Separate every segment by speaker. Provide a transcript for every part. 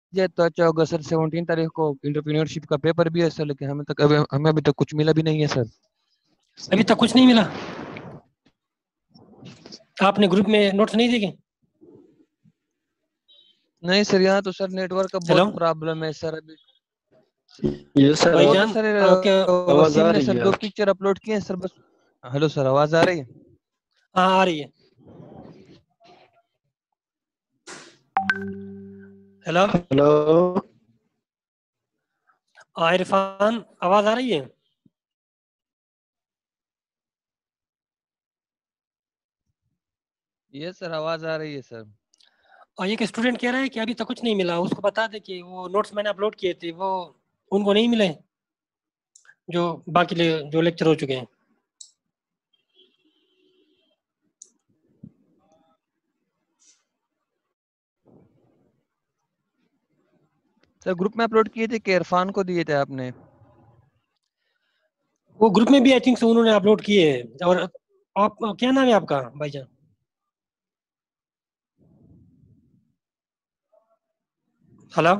Speaker 1: ये तो अच्छा होगा सर। 17 तारीख को इंटरप्रेन्योरशिप का पेपर भी है सर, लेकिन हमें अभी तक कुछ मिला भी नहीं है सर।
Speaker 2: अभी तक कुछ नहीं मिला? आपने ग्रुप में नोट्स नहीं देखे?
Speaker 1: नहीं सर, यहाँ तो सर नेटवर्क का
Speaker 2: हेलो
Speaker 1: बहुत प्रॉब्लम है सर अभी।
Speaker 3: ये सर
Speaker 1: वो तो
Speaker 2: भाईजान,
Speaker 1: सर
Speaker 2: आपके
Speaker 3: आवाज
Speaker 1: वसीम
Speaker 3: आ
Speaker 1: ने
Speaker 3: रही
Speaker 1: सर
Speaker 3: है
Speaker 1: 2 पिक्चर अपलोड किए हैं सर बस। हेलो सर, आवाज आ रही है?
Speaker 2: हाँ आ रही है। Hello
Speaker 3: hello.
Speaker 2: इरफान, आवाज आ रही है?
Speaker 1: ये सर आवाज आ रही है सर।
Speaker 2: और एक स्टूडेंट कह रहा है कि अभी तक कुछ नहीं मिला, उसको बता दे कि वो नोट्स मैंने अपलोड किए थे वो उनको नहीं मिले, जो जो लेक्चर हो चुके हैं।
Speaker 1: सर ग्रुप में अपलोड किए थे कि इरफान को दिए थे आपने?
Speaker 2: वो ग्रुप में भी आई थिंक से उन्होंने अपलोड किए हैं। और आप, क्या नाम है आपका भाईजान? हेलो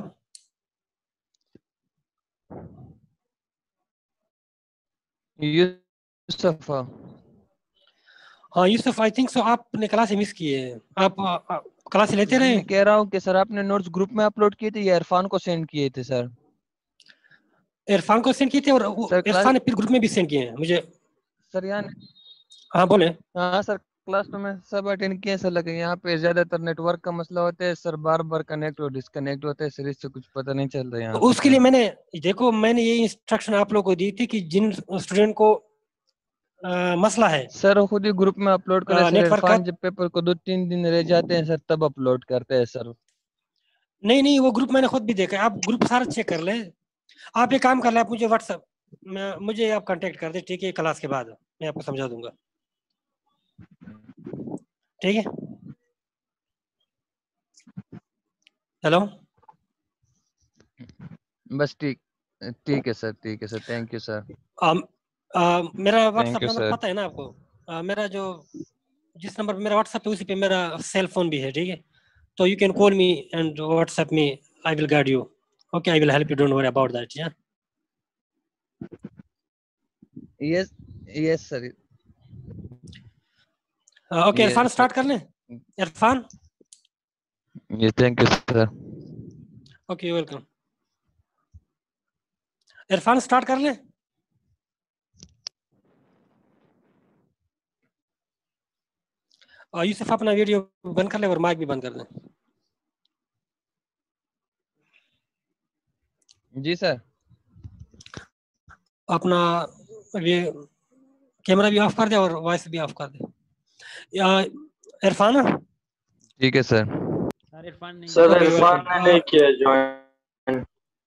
Speaker 1: यूसुफ।
Speaker 2: हाँ यूसुफ, आई थिंक सो आपने क्लास मिस किए हैं। आप क्लास लेते रहे?
Speaker 1: मैं कह रहा हूँ कि सर आपने नोट्स ग्रुप में अपलोड किए थे या इरफान को सेंड किए थे सर?
Speaker 2: इरफान को सेंड किए थे और
Speaker 1: सर क्लास
Speaker 2: इरफान ने फिर ग्रुप में भी सेंड किए हैं मुझे।
Speaker 1: सर यहाँ
Speaker 2: हाँ बोले।
Speaker 1: हाँ सर, क्लास तो मैं सब अटेंड किए सर, लेकिन यहाँ पे ज्यादातर नेटवर्क का मसला होता है सर। बार बार कनेक्ट और डिस्कनेक्ट होता है सर, इससे कुछ पता नहीं चल रहा है
Speaker 2: तो
Speaker 1: यहाँ पे
Speaker 2: उसके
Speaker 1: सर।
Speaker 2: लिए मैंने ये इंस्ट्रक्शन आप लोगों को दी थी कि जिन स्टूडेंट को मसला है
Speaker 1: सर खुद ही ग्रुप में अपलोड कर ले सर।
Speaker 2: नेटवर्क का।
Speaker 1: इरफान जब पेपर को 2-3 दिन रह जाते हैं सर तब अपलोड करते हैं सर।
Speaker 2: नहीं नहीं, वो ग्रुप मैंने खुद भी देखा है। आप ग्रुप सारा चेक कर ले। आप एक काम कर ले, आप मुझे व्हाट्सएप में मुझे आप कांटेक्ट कर दे, ठीक है? क्लास के बाद मैं आपको समझा दूंगा, ठीक है? हेलो
Speaker 1: बस ठीक ठीक है सर, ठीक है सर, थैंक यू सर।
Speaker 2: मेरा
Speaker 1: thank
Speaker 2: WhatsApp
Speaker 1: you
Speaker 2: number
Speaker 1: sir.
Speaker 2: पता है ना आपको? मेरा जो जिस नंबर पे मेरा व्हाट्सएप है उसी पे मेरा सेल फोन भी है, ठीक है? तो you can call me and WhatsApp me, I will guide you. Okay, I will help you, don't worry about that. या
Speaker 1: yes yes sir.
Speaker 2: Okay Irfan,
Speaker 1: yes
Speaker 2: start
Speaker 1: sir.
Speaker 2: कर लें? इरफान,
Speaker 1: ये thank you sir.
Speaker 2: Okay welcome. Irfan start कर लें? यूसुफ अपना video बंद कर ले और माइक भी बंद कर दें।
Speaker 1: जी सर।
Speaker 2: अपना ये कैमरा भी ऑफ कर दे और वॉइस भी ऑफ कर दे। इरफान,
Speaker 1: ठीक है सर।
Speaker 4: सर इरफान नहीं
Speaker 3: सर
Speaker 4: है।
Speaker 2: Okay
Speaker 3: Irfan
Speaker 2: welcome.
Speaker 3: ने नहीं किया ज्वाइन।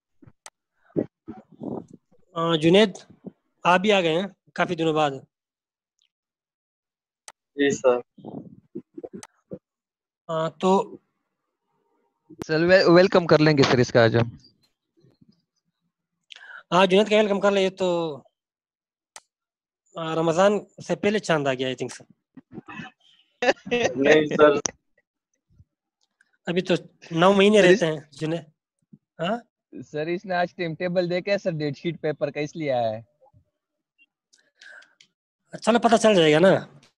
Speaker 2: जुनेद, आप भी आ गए हैं काफी दिनों बाद।
Speaker 3: जी सर।
Speaker 2: तो
Speaker 1: सर वेलकम कर लेंगे सर इसका आज हम।
Speaker 2: हाँ जुनेद का वेलकम कर ले। ये तो रमजान से पहले चांद आ गया आई थिंक सर।
Speaker 3: नहीं सर।
Speaker 2: अभी तो 9 महीने
Speaker 1: सर
Speaker 2: रहते हैं जुनेद। हाँ
Speaker 1: सर इसने आज टाइम टेबल देखा है सर, डेट शीट पेपर का, इसलिए आया है।
Speaker 2: चलो पता चल जाएगा ना,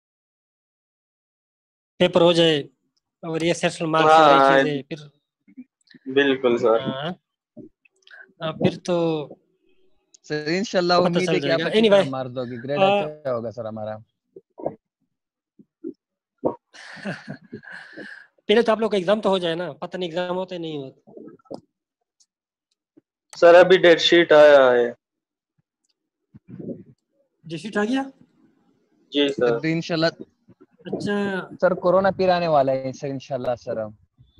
Speaker 2: पेपर हो जाए और ये सेशनल मार्क्स
Speaker 3: हाँ
Speaker 2: और ये
Speaker 3: हाँ,
Speaker 2: चीजें फिर।
Speaker 3: बिल्कुल सर।
Speaker 2: हाँ फिर तो
Speaker 1: सर इंशाल्लाह
Speaker 2: पता
Speaker 1: उम्मीद
Speaker 2: चल
Speaker 1: है कि आप
Speaker 2: जाएगा।
Speaker 1: अच्छी
Speaker 2: एनीवे,
Speaker 1: तरह मार दोगे, ग्रेड अच्छा होगा सर हमारा।
Speaker 2: पहले तो आप लोग का एग्जाम तो हो जाए ना, पता नहीं एग्जाम होते नहीं होते।
Speaker 3: सर अभी डेट शीट आया है।
Speaker 2: डिस्ट्रिक्ट आ गया?
Speaker 3: जी सर।
Speaker 1: सर इंशाल्लाह।
Speaker 2: अच्छा,
Speaker 1: सर कोरोना फिर आने वाला है सर, इंशाल्लाह सर हम।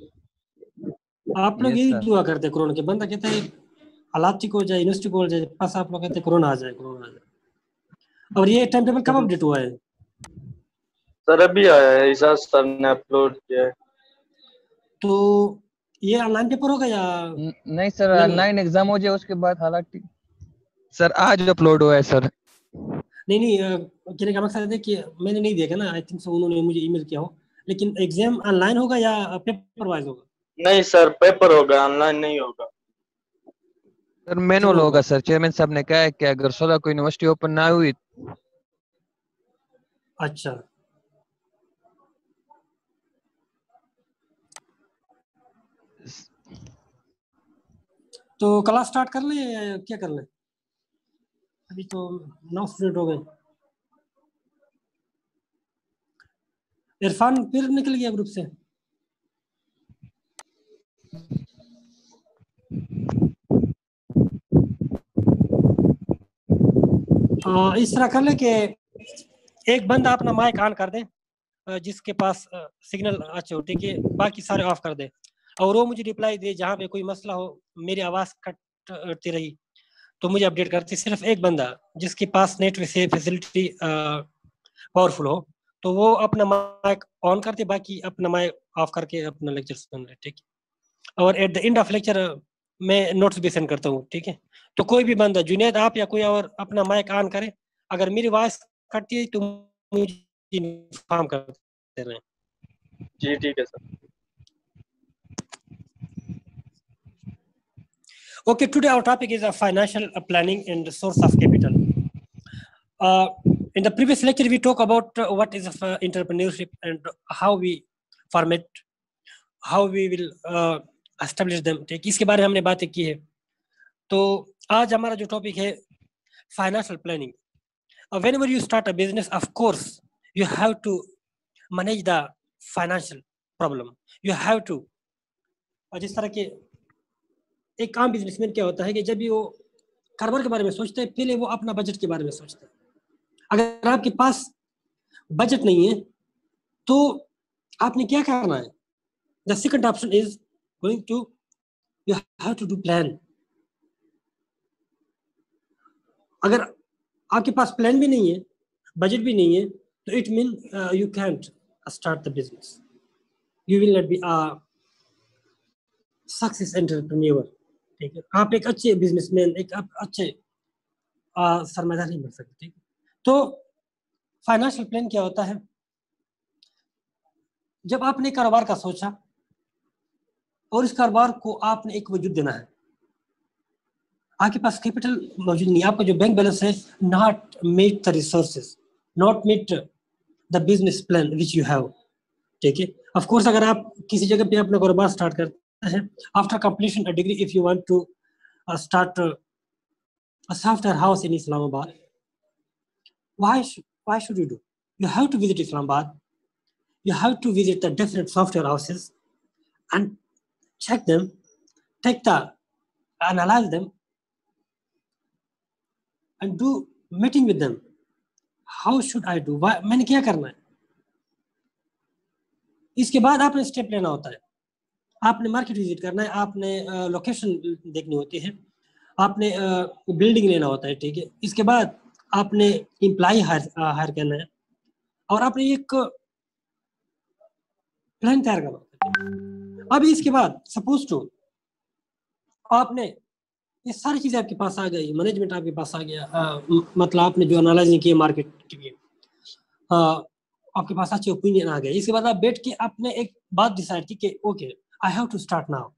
Speaker 2: आप लोग
Speaker 1: यस
Speaker 2: यही
Speaker 1: सर।
Speaker 2: दुआ करते कोरोना के, बंदा कहते हैं हालात ठीक हो जाए, यूनिवर्सिटी को हो जाए, बस आप लोग कहते कोरोना आ जाए, कोरोना आ जाए। और ये टाइम टेबल कब
Speaker 1: सर
Speaker 2: अपडेट हुआ है?
Speaker 3: सर अभी आया है, इजाज सर ने अपलोड किया है।
Speaker 2: तो ये ऑनलाइन पेपर होगा या
Speaker 1: नहीं सर,
Speaker 2: नहीं?
Speaker 1: ऑनलाइन एग्जाम हो जाए उसके बाद हालांकि। सर आज अपलोड हुआ है सर।
Speaker 2: नहीं नहीं, कहने का मकसद है कि मैंने नहीं देखा ना, आई थिंक सो उन्होंने मुझे ईमेल किया हो। लेकिन एग्जाम ऑनलाइन होगा या पेपर वाइज होगा?
Speaker 3: नहीं सर, पेपर होगा, ऑनलाइन नहीं होगा।
Speaker 1: सर मैनुअल होगा सर, चेयरमैन साहब ने कहा है कि अगर 16 को यूनिवर्सिटी ओपन ना हुई।
Speaker 2: अच्छा, तो क्लास स्टार्ट कर ले या क्या कर ले? अभी तो 9 स्टूडेंट हो गए। इरफान फिर निकल गया ग्रुप से। इस तरह कर ले कि एक बंदा अपना माइक ऑन कर दे, जिसके पास सिग्नल अच्छे हो, ठीक है, बाकी सारे ऑफ कर दे, और वो मुझे रिप्लाई दे जहाँ पे कोई मसला हो, मेरी आवाज कटती रही तो मुझे अपडेट करती। सिर्फ एक बंदा जिसके पास नेट से फैसिलिटी पावरफुल हो तो वो अपना माइक ऑन करते, बाकी अपना माइक ऑफ करके अपना लेक्चर सुन रहे, ठीक है। और at the end of lecture मैं नोट्स भी सेंड करता हूँ, ठीक है। तो कोई भी बंदा, जुनेद आप या कोई और, अपना माइक ऑन करे, अगर मेरी वॉइस कटती है तो मुझे इन्फॉर्म करते रहे।
Speaker 3: जी ठीक है sir.
Speaker 2: Okay, today our topic is financial planning and source of capital. In the previous lecture, we talked about what is entrepreneurship and how we form it, how we will establish them. ठीक, इसके बारे में हमने बातें की है। तो आज हमारा जो टॉपिक है financial planning. Whenever you start a business, of course, you have to manage the financial problem. You have to, जिस तरह के एक आम बिजनेसमैन क्या होता है कि जब भी वो कारोबार के बारे में सोचते हैं, पहले वो अपना बजट के बारे में सोचते हैं। अगर आपके पास बजट नहीं है तो आपने क्या करना है? The second option is going to, you have to do plan. अगर आपके पास प्लान भी नहीं है, बजट भी नहीं है, तो it mean you can't start the business, you will not be a success entrepreneur, ठीक है। आप एक अच्छे बिजनेसमैन, एक अच्छे सरमायादार नहीं बन सकते, ठीक है। तो फाइनेंशियल प्लान क्या होता है? जब आपने कारोबार का सोचा और इस कारोबार को आपने एक वजूद देना है, आपके पास कैपिटल मौजूद नहीं, आपका जो बैंक बैलेंस है not meet the resources, not meet the business plan which you have, ठीक है। ऑफ कोर्स अगर आप किसी जगह पे अपना कारोबार स्टार्ट करते हैं, after completion a degree, if you want to start a software house in Islamabad, why should you do? You have to visit Islamabad, you have to visit the different software houses and check them, analyze them and do meeting with them. How should I do? मैंने क्या करना है? इसके बाद आपने step लेना होता है, आपने मार्केट विजिट करना है, आपने लोकेशन देखनी होती है, आपने बिल्डिंग लेना होता है, ठीक है। इसके बाद आपने एम्प्लॉय हायर करना है और आपने एक प्लान तैयार करना होता है। अब इसके बाद सपोज टू आपने ये सारी चीजें आपके पास आ गई, मैनेजमेंट आपके पास आ गया, मतलब आपने जो एनालाइजिंग किया मार्केट के लिए, आपके पास अच्छे ओपिनियन आ गए। इसके बाद आप बैठ के आपने एक बात डिसाइड की कि okay, I have to start now.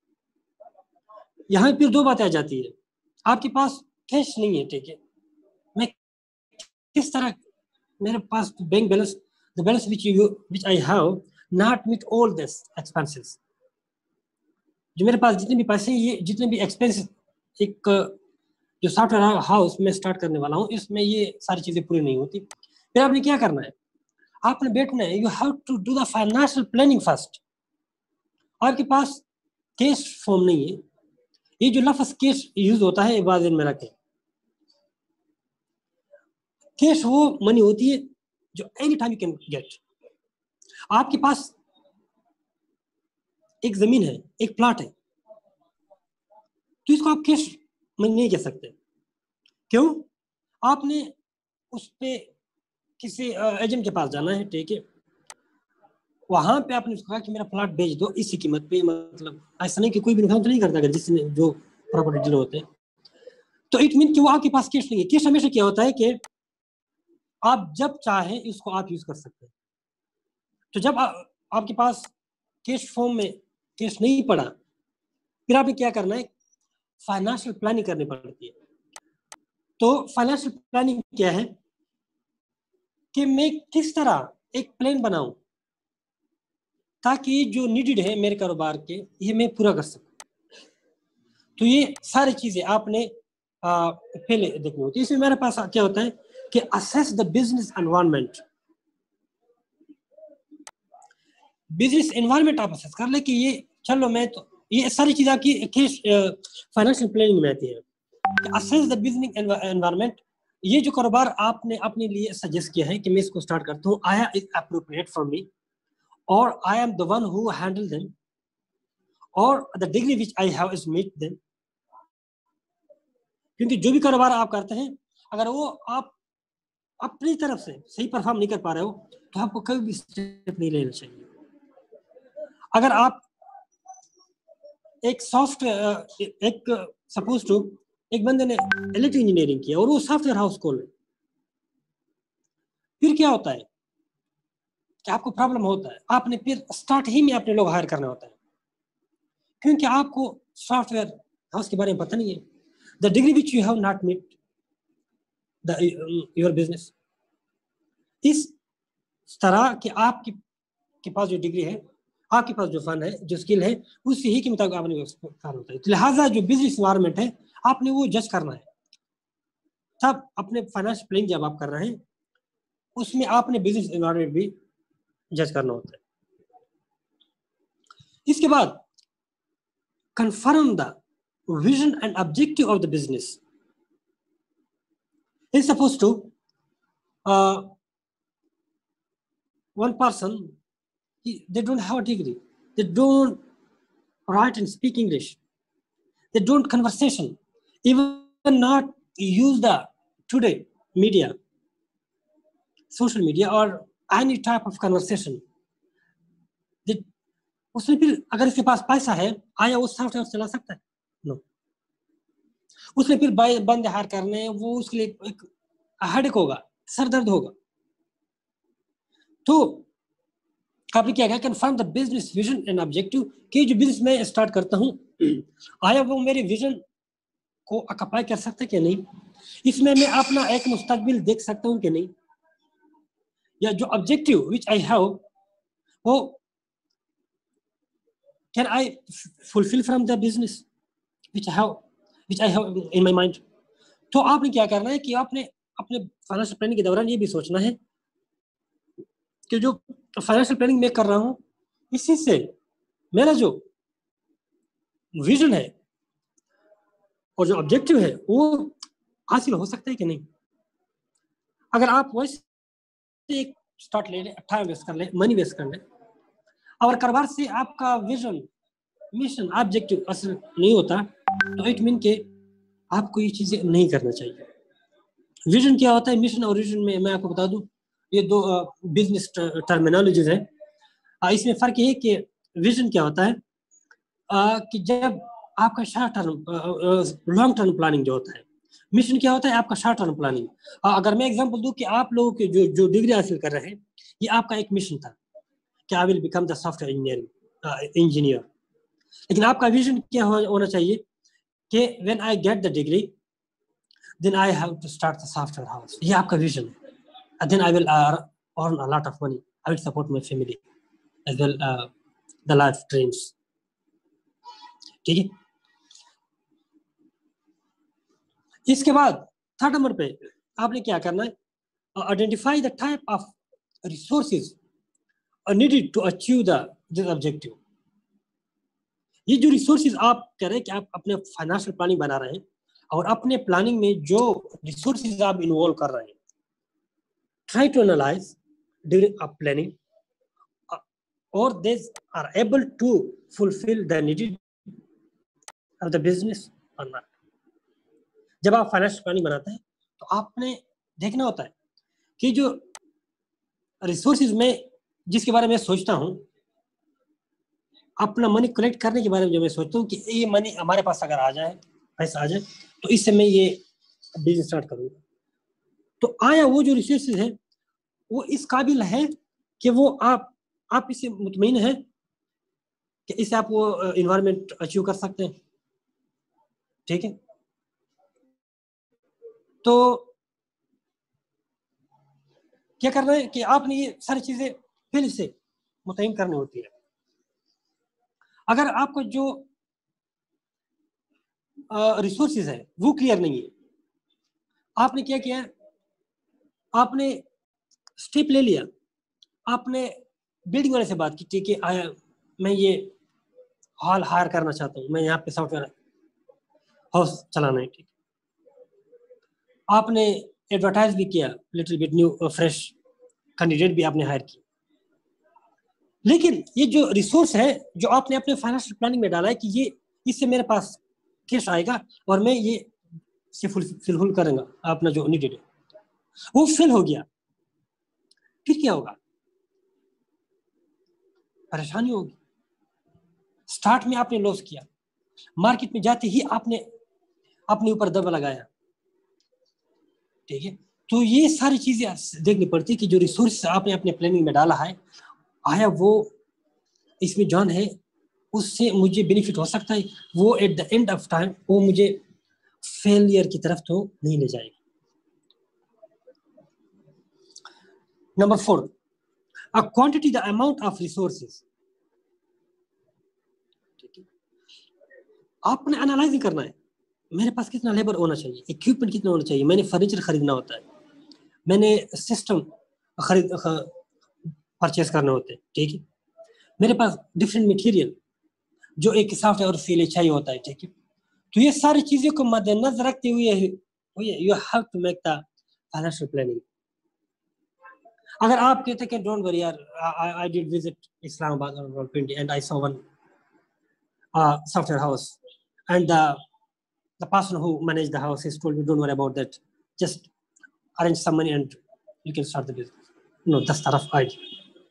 Speaker 2: यहाँ फिर दो बातें आ जाती है, आपके पास कैश नहीं है, ठीक है, मैं किस तरह, मेरे पास bank balance, the balance which I have not meet all this expenses, जो मेरे पास जितने भी पैसे, ये जितने भी एक्सपेंस, एक जो सॉफ्टवेयर हाउस में स्टार्ट करने वाला हूँ, इसमें ये सारी चीजें पूरी नहीं होती। फिर आपने क्या करना है? आपने बैठना है, you have to do the financial planning first. आपके पास कैश फॉर्म नहीं है, ये जो लफ्ज कैश यूज होता है वाज़ेन में रखें, कैश वो मनी होती है जो any time you can get. आपके पास एक जमीन है, एक प्लॉट है, तो इसको आप कैश मनी नहीं कह सकते। क्यों? आपने उस पे किसी एजेंट के पास जाना है, ठीक है, वहां पे आपने उसको कहा कि मेरा प्लॉट बेच दो इसी कीमत पे, मतलब ऐसा नहीं कि कोई भी नुकसान तो नहीं करता अगर जिसने जो प्रॉपर्टी डीलर होते हैं। तो इट मीन कि वो आपके पास कैश नहीं है। कैश हमेशा क्या होता है कि आप जब चाहें इसको आप यूज कर सकते हैं। तो जब आपके पास कैश फॉर्म में केस नहीं पड़ा, फिर आपने क्या करना है, फाइनेंशियल प्लानिंग करनी पड़ती है। तो फाइनेंशियल प्लानिंग क्या है कि मैं किस तरह एक प्लान बनाऊं ताकि जो नीडेड है मेरे कारोबार के, ये मैं पूरा कर सकूं। तो ये सारी चीजें आपने पहले देखनी होती है। इसमें मेरे पास क्या होता है कि assess the business environment. Business environment आप असेस कर ले कि ये चलो मैं तो ये सारी चीजें आपकी फाइनेंशियल प्लानिंग में आती है। असेस द बिजनेस एनवायरनमेंट, ये जो कारोबार आपने अपने लिए सजेस्ट किया है कि मैं इसको स्टार्ट करता हूँ, आया इज अप्रोप्रिएट फॉर मी और I am the one who handle them और the degree which I have is meet them. क्योंकि जो भी कारोबार आप करते हैं, अगर वो आप अपनी तरफ से सही परफॉर्म नहीं कर पा रहे हो तो आपको कभी भी स्टेप नहीं लेना चाहिए। अगर आप एक सपोज टू एक बंदे ने इलेक्ट्रिक इंजीनियरिंग किया और वो सॉफ्टवेयर हाउस खोले, फिर क्या होता है कि आपको प्रॉब्लम होता है, आपने फिर स्टार्ट ही में अपने लोग हायर करना होता है क्योंकि आपको सॉफ्टवेयर हाउस के बारे में पता नहीं है। The degree which you have not meet the your business. इस तरह कि आपके पास जो डिग्री है, आपके पास जो फन है, जो स्किल है, उससे ही के मुताबिक आपने काम होता है। तो लिहाजा जो बिजनेस एनवायरनमेंट है आपने वो जज करना है। तब अपने फाइनेंशियल प्लानिंग जब आप कर रहे हैं उसमें आपने बिजनेस एनवायरनमेंट भी जज करना होता है। इसके बाद confirm the vision and objective of the business. Is supposed to one person, they don't have a degree, they don't write and speak English, they don't conversation, even not use the today media, social media or any type of conversation. उसमें फिर अगर इसके पास पैसा है, आया वो software चला सकता है? नो। उसमें फिर बंद हार करने, वो उसके लिए एक हेडेक होगा, सर दर्द होगा। तो आपने क्या कहा, confirm the business vision and objective, कि जो बिजनेस मैं स्टार्ट करता हूँ आया वो मेरे विजन को अकपाई कर सकता है कि नहीं, इसमें मैं अपना एक मुस्तकबिल देख सकता हूँ कि नहीं, या जो ऑब्जेक्टिव विच आई हैव वो can I fulfill from the business which I have in my mind. तो आपने क्या करना है कि आपने अपने फाइनेंशियल प्लानिंग के दौरान ये भी सोचना है कि जो फाइनेंशियल प्लानिंग मैं कर रहा हूँ इसी से मेरा जो विजन है और जो ऑब्जेक्टिव है वो हासिल हो सकता है कि नहीं। अगर आप वैसे एक स्टार्ट ले लें, टाइम वेस्ट कर लें, मनी वेस्ट कर लें और कारोबार से आपका विजन, मिशन, ऑब्जेक्टिव हासिल नहीं होता तो इट मीन के आपको ये चीजें नहीं करना चाहिए। विजन क्या होता है, मिशन और विजन में मैं आपको बता दूं, ये दो बिजनेस टर्मिनोलॉजीज है। इसमें फर्क ये है कि विजन क्या होता है कि जब आपका short term long term planning जो होता है, मिशन क्या होता है आपका शॉर्ट टर्म प्लानिंग। अगर मैं एग्जांपल दूं कि आप लोगों के जो डिग्री हासिल कर रहे हैं, ये आपका एक मिशन था कि I will become the software engineer, लेकिन आपका विजन क्या होना चाहिए कि when I get the degree then I have to start the software house. ये आपका विजन है, and then I will earn a lot of money. I will support my family as well, the life dreams. ठीक है। इसके बाद third number पे आपने क्या करना है, identify the type of resources needed to achieve this objective. ये जो रिसोर्सेज आप कह रहे हैं कि आप अपने फाइनेंशियल प्लानिंग बना रहे हैं और अपने प्लानिंग में जो रिसोर्सेज आप इन्वॉल्व कर रहे हैं, try to analyse during a planning और they are able to fulfill the needed of the business और नॉट। जब आप फाइनेंशियल प्लानिंग बनाते हैं तो आपने देखना होता है कि जो रिसोर्सेज में जिसके बारे में सोचता हूँ, अपना मनी कलेक्ट करने के बारे में जो मैं सोचता हूँ कि ये मनी हमारे पास अगर आ जाए, पैसा आ जाए, तो इससे मैं ये बिजनेस स्टार्ट करूंगा। तो आया वो जो रिसोर्सेज है वो इस काबिल है कि वो आप इससे मुतमईन है कि इससे आप वो इन्वायरमेंट अचीव कर सकते हैं। ठीक है, तो क्या करना है कि आपने ये सारी चीजें पहले से मुतय्यन करनी होती है। अगर आपको जो रिसोर्सेज है वो क्लियर नहीं है, आपने क्या किया, आपने स्टेप ले लिया, आपने बिल्डिंग वाले से बात की, ठीक है मैं ये हॉल हायर करना चाहता हूँ, मैं यहाँ पे सॉफ्टवेयर हाउस चलाना है, ठीक, आपने एडवर्टाइज भी किया, little bit new fresh candidate भी आपने हायर किया, लेकिन ये जो रिसोर्स है जो आपने अपने फाइनेंशियल प्लानिंग में डाला है कि ये इससे मेरे पास कैश आएगा और मैं ये से फुलफिल करूंगा अपना जो नीडेड है, वो फिल हो गया, फिर क्या होगा, परेशानी होगी। स्टार्ट में आपने लॉस किया, मार्केट में जाते ही आपने अपने ऊपर दबा लगाया, ठीक है, तो ये सारी चीजें देखनी पड़ती है कि जो रिसोर्स आपने अपने प्लानिंग में डाला है, आया वो इसमें जॉन है, उससे मुझे बेनिफिट हो सकता है, वो at the end of time वो मुझे फेलियर की तरफ तो नहीं ले जाएगी। Number 4, a quantity, the amount of resources, ठीक है, आपने एनालाइजिंग करना है, मेरे पास कितना लेबर होना चाहिए, इक्विपमेंट कितना होना चाहिए, मैंने फर्नीचर खरीदना होता है, मैंने सिस्टम खरीद परचेस करने होते हैं, ठीक है, मेरे पास डिफरेंट मटेरियल जो एक सॉफ्टवेयर के लिए चाहिए होता है, ठीक है, तो ये सारी चीजों को मद्देनजर रखते हुए you have to make the financial planning. अगर आप कहते हैं कि डोंट वरी यार, I did visit Islamabad on 20 and I saw one software house and the person who managed the house has told me don't worry about that, just arrange some money and you can start the business. No, that's the rough idea.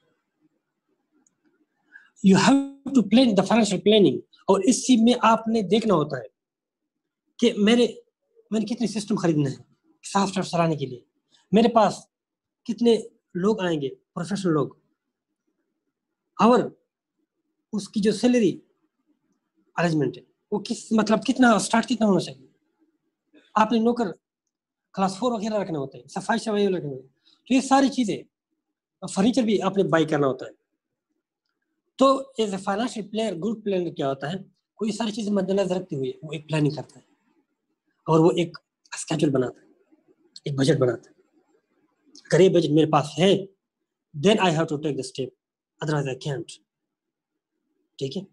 Speaker 2: You have to plan the financial planning, और इस चीज में आपने देखना होता है कि मैंने कितने सिस्टम खरीदने हैं सॉफ्टवेयर चलाने के लिए, मेरे पास कितने लोग आएंगे प्रोफेशनल लोग, और उसकी जो सैलरी अरेंजमेंट है वो मतलब कितना स्टार्ट कितना होना चाहिए, आपने नौकर क्लास 4 वगैरह रखने होते हैं, सफाई रखने होते हैं, तो ये सारी चीजें, फर्नीचर भी आपने बाई करना होता है। तो as a financial player, good planner क्या होता है, कोई सारी चीजें मद्देनजर रखते हुए वो एक प्लानिंग करता है और वो एक स्केड्यूल बनाता है, एक बजट बनाता है। अगर ये बजट मेरे पास है then I have to take the step, otherwise I can't. ठीक है,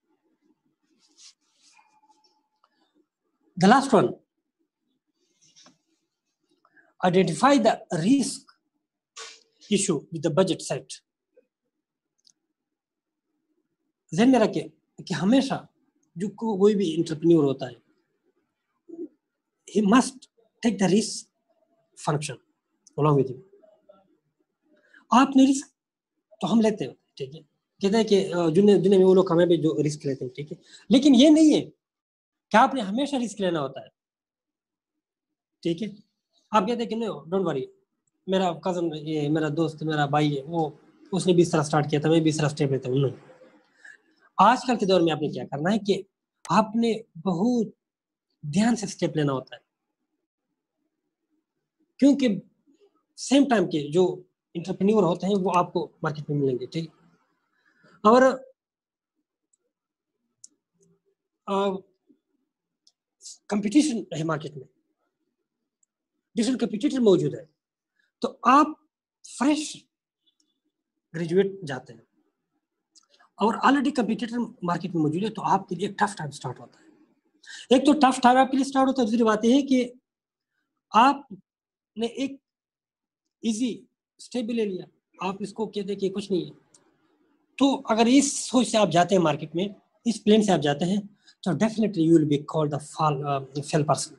Speaker 2: the last one, identify the risk issue with the budget set। ध्यान में रखिए कि हमेशा जो कोई भी एंटरप्रेन्योर होता है, he must take the risk function along with him। आपने रिस्क तो हम लेते हैं, ठीक है, कहते हैं कि दुनिया में वो लोग हमें भी जो रिस्क लेते हैं, ठीक है, लेकिन ये नहीं है कि आपने हमेशा रिस्क लेना होता है। ठीक है, आप कहते हैं कि नहीं डोंट वरी, मेरा कजन, ये मेरा दोस्त, मेरा भाई है, वो उसने भी इस तरह स्टार्ट किया था, मैं भी इस तरह स्टेप लेता हूँ। आजकल के दौर में आपने क्या करना है कि आपने बहुत ध्यान से स्टेप लेना होता है, क्योंकि सेम टाइम के जो एंटरप्रेन्योर होते हैं वो आपको मार्केट में मिलेंगे। ठीक, और कंपटीशन है मार्केट में, डिफरेंट कंपटीटर मौजूद है, तो आप फ्रेश ग्रेजुएट जाते हैं और ऑलरेडी कंपटीटर मार्केट में मौजूद है, तो आपके लिए टफ टाइम स्टार्ट होता है। एक तो टफ टाइम आपके लिए स्टार्ट होता है, दूसरी बात यह है कि आपने एक इजी स्टेप ले लिया, आप इसको कहते हैं कि कुछ नहीं है, तो अगर इस सोच से आप जाते हैं मार्केट में, इस प्लेन से आप जाते हैं, तो definitely you will be called the fail person.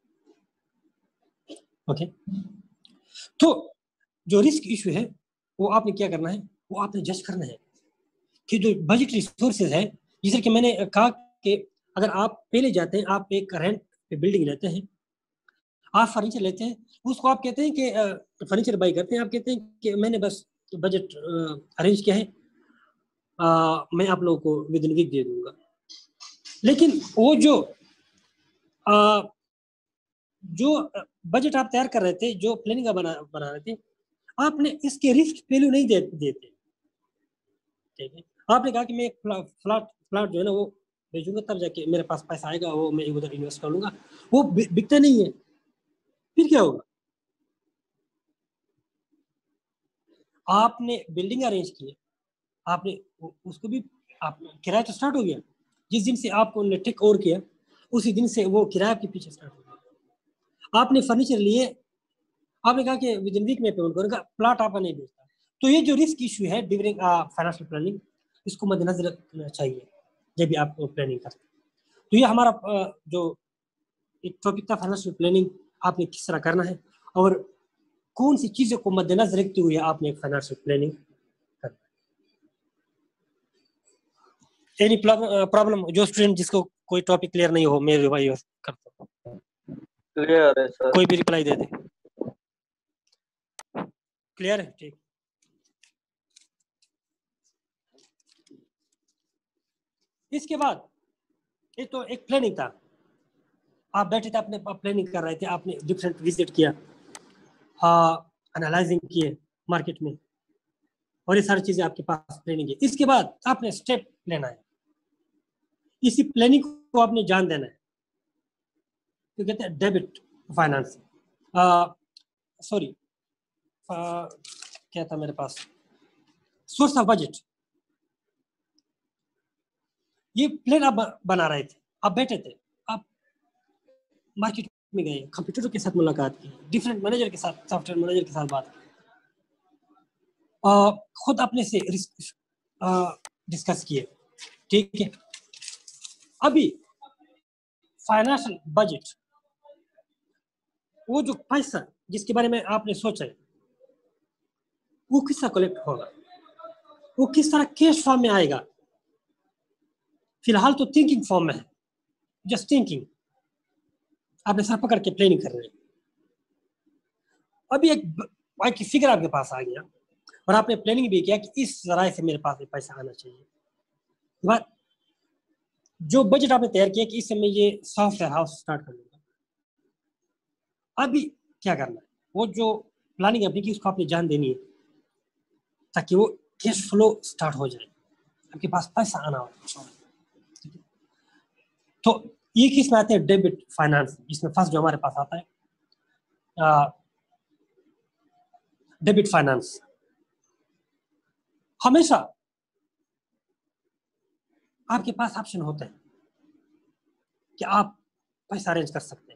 Speaker 2: Okay, तो जो रिस्क इशू है वो आपने क्या करना है, वो आपने जज करना है कि जो बजट रिसोर्सेज है, जैसे कि मैंने कहा कि अगर आप पहले जाते हैं, आप एक रेंट पे बिल्डिंग लेते हैं, आप फर्नीचर लेते हैं, उसको आप कहते हैं कि फर्नीचर बाई करते हैं, आप कहते हैं कि मैंने बस बजट अरेंज किया है, मैं आप लोगों को विद इन वीक दे दूंगा। लेकिन वो जो बजट आप तैयार कर रहे थे, जो प्लानिंग बना रहे थे, आपने इसके रिस्क वैल्यू नहीं देते। ठीक है, आपने कहा कि मैं एक फ्लैट जो है ना वो बेचूंगा, तब जाके मेरे पास पैसा आएगा, वो मैं उधर इन्वेस्ट कर लूंगा। वो बिकता नहीं है, फिर क्या होगा? आपने बिल्डिंग अरेंज की है, आपने उसको भी, आप किराया तो स्टार्ट हो गया। जिस दिन से आपको टेक ओवर किया, उसी दिन से वो किराया के पीछे स्टार्ट हो गया। आपने फर्नीचर लिए, आपने कहा कि विद इन वीक में पेमेंट करूंगा, प्लॉट आपका नहीं बेचता। तो ये जो रिस्क इशू है ड्यूरिंग फाइनेंशियल प्लानिंग, इसको मद्देनजर रखना चाहिए जब भी आप प्लानिंग करते हैं। तो ये हमारा जो एक टॉपिक था, फाइनेंशियल प्लानिंग आपने किस तरह करना है और कौन सी चीजों को मद्देनजर रखते हुए आपने एक फाइनेंशियल प्लानिंग करना है। Any problem? जो स्टूडेंट जिसको कोई टॉपिक क्लियर नहीं हो, मैं रिवाइज करता हूँ।
Speaker 3: क्लियर है सर।
Speaker 2: कोई भी रिप्लाई दे दे। क्लियर है? ठीक। इसके बाद ये तो एक प्लानिंग था, आप बैठे थे, आपने प्लानिंग कर रहे थे, आपने डिफरेंट विजिट किया, एनालाइजिंग किए मार्केट में, और ये सारी चीजें आपके पास प्लानिंग है। इसके बाद आपने स्टेप लेना है, इसी प्लानिंग को आपने जान देना है, तो कहते हैं डेबिट फाइनेंस, सॉरी क्या था मेरे पास, सोर्स ऑफ बजट। ये प्लान आप बना रहे थे, आप बैठे थे, आप मार्केट में गए, कंप्यूटर के साथ मुलाकात की, डिफरेंट मैनेजर के साथ, सॉफ्टवेयर मैनेजर के साथ बात की, खुद अपने से रिस्क डिस्कस किए। ठीक है, अभी फाइनेंशियल बजट, वो जो पैसा जिसके बारे में आपने सोचा है, वो किस तरह कलेक्ट होगा, वो किस तरह कैश फॉर्म में आएगा। फिलहाल तो थिंकिंग फॉर्म में है, जस्ट थिंकिंग, आपने सर पकड़ के प्लानिंग कर रहे हैं। अभी एक फिगर आपके पास आ गया और आपने प्लानिंग भी किया कि इस जराए से मेरे पास पैसा आना चाहिए। बात जो बजट आपने तैयार किया कि इस समय ये सॉफ्टवेयर हाउस स्टार्ट कर लूंगा, अभी क्या करना है, वो जो प्लानिंग आपने की उसको आपने जान देनी है, ताकि वो कैश फ्लो स्टार्ट हो जाए, आपके पास पैसा आना हो। तो ये किस में आते हैं? Debit finance. इसमें फर्स्ट जो हमारे पास आता है डेबिट फाइनेंस। हमेशा आपके पास ऑप्शन होते हैं कि आप पैसा अरेंज कर सकते हैं।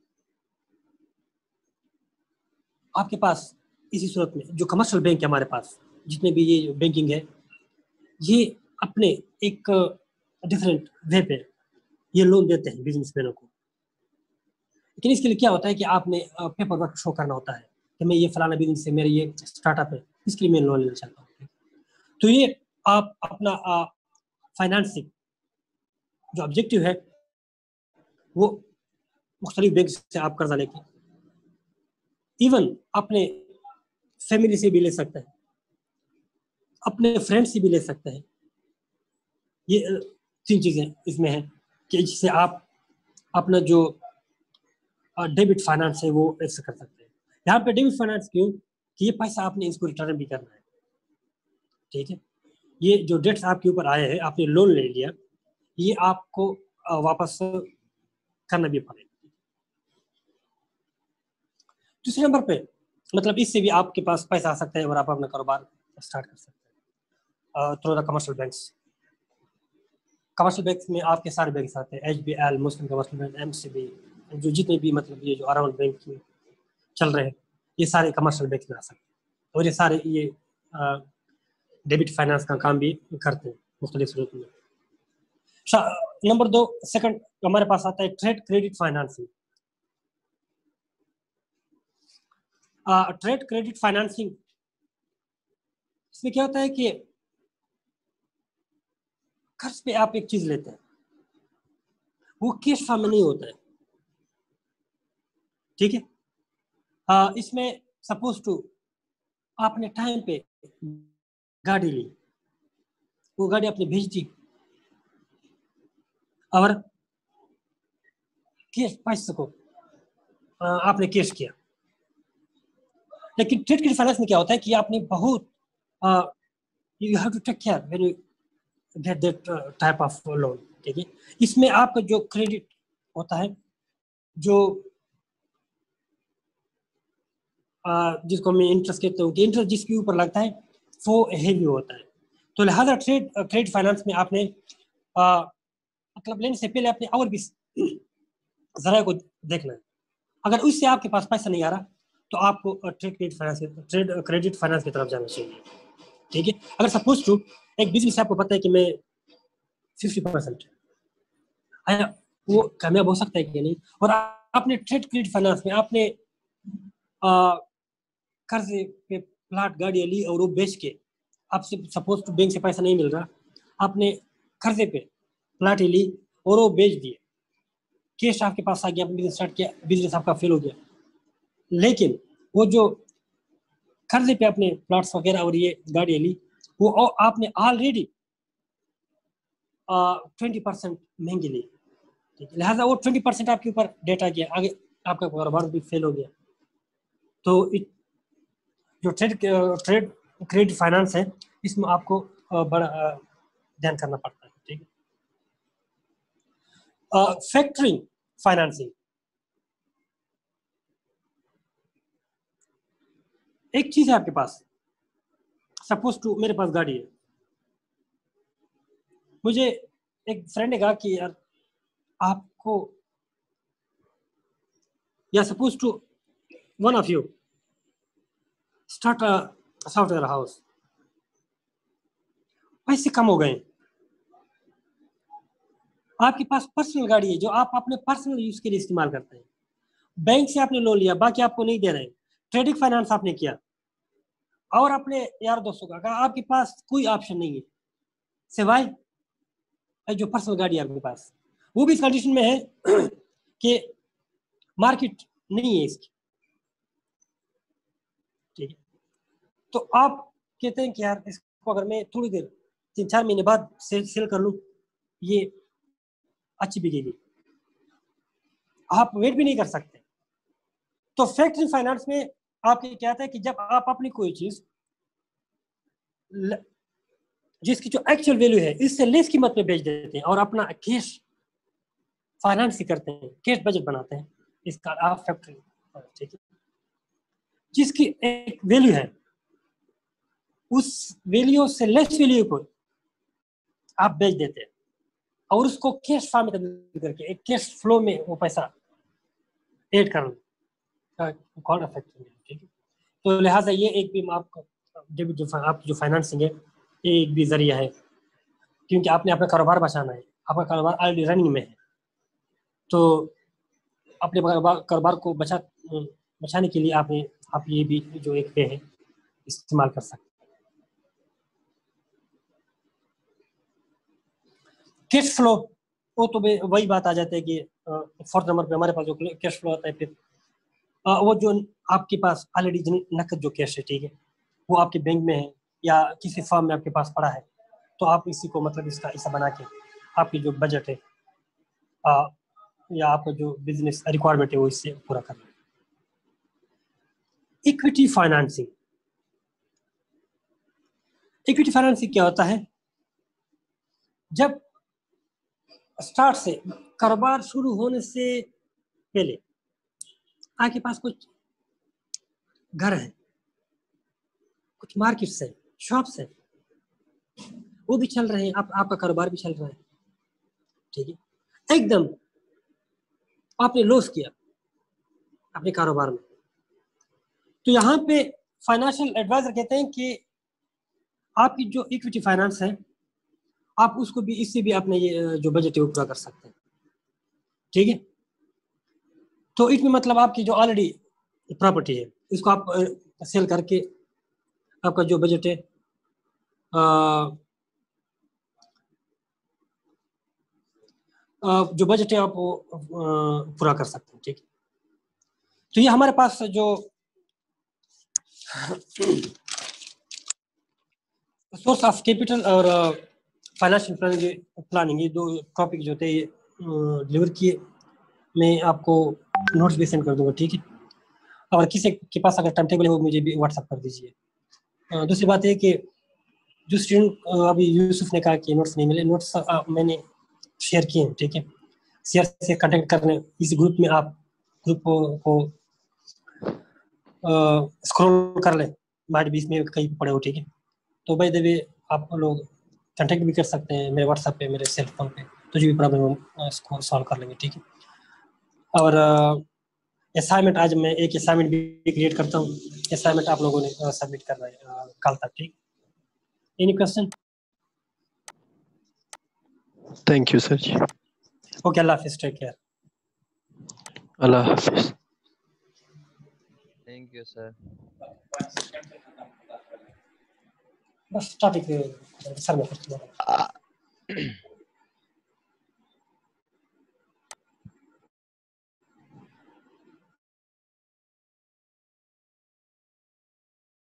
Speaker 2: आपके पास इसी सूरत में जो कमर्शियल बैंक है हमारे पास, जितने भी ये बैंकिंग है, ये अपने एक डिफरेंट वे पे ये लोन देते हैं बिजनेसमैनों को। लेकिन इसके लिए क्या होता है कि आपने पेपर वर्क शो करना होता है कि मैं ये फलाना बिजनेस है, मेरे ये स्टार्टअप है, इसके लिए मैं लोन लेना चाहता हूँ। तो ये आप अपना फाइनेंसिंग जो ऑब्जेक्टिव है, वो मुख्तलिफ बैंक से आप कर्जा लेके, इवन अपने फैमिली से भी ले सकते हैं, अपने फ्रेंड से भी ले सकते हैं। ये 3 चीजें इसमें है कि जिससे आप अपना जो डेबिट फाइनेंस है वो ऐसे कर सकते हैं। यहाँ पे डेबिट फाइनेंस क्यों कि ये पैसा आपने इसको रिटर्न भी करना है। ठीक है, ये जो डेट्स आपके ऊपर आए हैं, आपने लोन ले लिया, ये आपको वापस करना भी पड़ेगा। दूसरे नंबर पे मतलब इससे भी आपके पास पैसा आ सकता है और आप अपना कारोबार स्टार्ट कर सकते हैं through the commercial banks. Commercial bank में आपके सारे बैंक आते हैं, HBL, Muslim Commercial Bank, MCB, जो जितने भी मतलब ये जो अराउंड बैंक चल रहे हैं, ये सारे कमर्शियल बैंक में आ सकते हैं और ये सारे ये डेबिट फाइनेंस का काम भी करते हैं मुख्तलिफ सूरत में। नंबर 2 सेकंड हमारे पास आता है trade credit financing. Trade credit financing, इसमें क्या होता है कि कर्ज पे आप एक चीज लेते हैं, वो कैश फॉर्म में नहीं होता है। ठीक है, इसमें सपोज टू आपने टाइम पे गाड़ी ली, वो गाड़ी आपने भेज दी और कैश पैसे को आपने कैश किया। लेकिन ट्रेड क्रेडिट फाइनेंस में क्या होता है कि आपने बहुत you have to take care when you get that type of loan, ठीक है। इसमें आपका जो क्रेडिट होता है, जो जिसको मैं इंटरेस्ट कहता हूँ कि इंटरेस्ट जिसके ऊपर लगता है वो हेवी होता है। तो लिहाजा क्रेडिट फाइनेंस में आपने मतलब लेने से पहले आपने और भी जरा को देखना है। अगर उससे आपके पास पैसा नहीं आ रहा तो आपको ट्रेड क्रेडिट फाइनेंस की तरफ जाना चाहिए, ठीक है। अगर सपोज टू एक बिजनेस आपको पता है कि मैं 50% आया वो कामयाब हो सकता है कि नहीं, और आपने ट्रेड क्रेडिट फाइनेंस में आपने कर्जे पे प्लाट गाड़ी ली और वो बेच के आपसे सपोज टू बैंक से पैसा नहीं मिल रहा, आपने कर्जे पे प्लाट ली और वो बेच दिए, कैश आपके पास आ गया, बिजनेस स्टार्ट किया, बिजनेस आपका फेल हो गया। लेकिन वो जो कर्जे पे आपने प्लॉट्स वगैरह और ये गाड़ी ली वो आपने ऑलरेडी 20% महंगी ली, लिहाजा वो 20% आपके ऊपर डेट आ गया, आगे आपका कारोबार भी फेल हो गया। तो जो ट्रेड क्रेडिट फाइनेंस है इसमें आपको बड़ा ध्यान करना पड़ता है, ठीक है। फैक्टरिंग फाइनेंसिंग, एक चीज है आपके पास, सपोज टू मेरे पास गाड़ी है, मुझे एक फ्रेंड ने कहा कि यार आपको, या suppose to one of you start a software house, पैसे कम हो गए, आपके पास पर्सनल गाड़ी है जो आप अपने पर्सनल यूज के लिए इस्तेमाल करते हैं, बैंक से आपने लोन लिया, बाकी आपको नहीं दे रहे, ट्रेडिंग फाइनेंस आपने किया और अपने यार दोस्तों का, अगर आपके पास कोई ऑप्शन नहीं है सिवाय जो पर्सनल गाड़ी है आपके पास, वो भी इस कंडीशन में है कि मार्केट नहीं है इसकी, ठीक है। तो आप कहते हैं कि यार इसको अगर मैं थोड़ी देर 3-4 महीने बाद सेल कर लूं, ये अच्छी बिकेगी, आप वेट भी नहीं कर सकते। तो फैक्टरी फाइनेंस में आप ये कहते हैं कि जब आप अपनी कोई चीज जिसकी जो एक्चुअल वैल्यू है इससे लेस कीमत पे बेच देते हैं और अपना कैश फाइनेंस ही करते हैं, कैश बजट बनाते हैं, इसका आप फैक्टरी, ठीक है। जिसकी एक वैल्यू है उस वैल्यू से लेस वैल्यू को आप बेच देते हैं और उसको कैश फॉर्म में तब्दील करके एक कैश फ्लो में वो पैसा ऐड करना, कॉल्ड फैक्टरिंग, ठीक है। तो लिहाजा ये एक भी आपको आप जो फाइनेंसिंग है ये एक भी जरिया है, क्योंकि आपने अपना कारोबार बचाना है, आपका कारोबार ऑलरेडी रनिंग में है, तो अपने कारोबार को बचाने के लिए आप ये भी जो एक वे है इस्तेमाल कर सकते हैं। कैश फ्लो, वो तो वही बात आ जाती है कि फोर्थ नंबर पे हमारे पास जो कैश फ्लो आता है, फिर वो जो आपके पास ऑलरेडी नकद जो कैश है, ठीक है, वो आपके बैंक में है या किसी फर्म में आपके पास पड़ा है, तो आप इसी को मतलब इसका हिस्सा बना के आपकी जो बजट है या आपका जो बिजनेस रिक्वायरमेंट है वो इससे पूरा करना है। इक्विटी फाइनेंसिंग, इक्विटी फाइनेंसिंग क्या होता है, जब स्टार्ट से कारोबार शुरू होने से पहले आपके पास कुछ घर है, कुछ मार्केट्स है, शॉप्स है, वो भी चल रहे हैं, आपका कारोबार भी चल रहा है, ठीक है। एकदम आपने लॉस किया अपने कारोबार में, तो यहाँ पे फाइनेंशियल एडवाइजर कहते हैं कि आपकी जो इक्विटी फाइनेंस है आप उसको भी, इससे भी अपने ये जो बजट है वो पूरा कर सकते हैं, ठीक है। तो इसमें मतलब आपकी जो ऑलरेडी प्रॉपर्टी है इसको आप सेल करके आपका जो बजट है जो बजट है आप वो पूरा कर सकते हैं, ठीक है। तो ये हमारे पास जो सोर्स ऑफ कैपिटल और फाइनेंशियल प्लानिंग, ये 2 टॉपिक जो थे ये डिलीवर किए, मैं आपको नोट्स भी सेंड कर दूंगा, ठीक है। और किसी के पास अगर टाइम टेबल है वो मुझे भी व्हाट्सअप कर दीजिए। दूसरी बात है कि जो स्टूडेंट अभी यूसुफ ने कहा कि नोट्स नहीं मिले, नोट्स मैंने शेयर किए हैं, ठीक है। शेयर से कांटेक्ट करने इस ग्रुप में आप ग्रुप को स्क्रॉल कर लें, बाद बीच में कहीं पड़े हो, ठीक है। तो बाय द वे आप लोग कांटेक्ट भी कर सकते हैं मेरे व्हाट्सएप पे, मेरे सेल फोन पे, तो जो भी प्रॉब्लम हो इसको सॉल्व कर लेंगे, ठीक है। और असाइनमेंट आज मैं एक असाइनमेंट भी क्रिएट करता हूँ, असाइनमेंट आप लोगों ने सबमिट करना है कल तक, ठीक। Any question?
Speaker 4: Thank you sir ji.
Speaker 2: Okay, अल्लाह हाफिज, टेक केयर।
Speaker 4: अल्लाह हाफिज।
Speaker 1: Thank you sir.
Speaker 2: बस टॉपिक सर में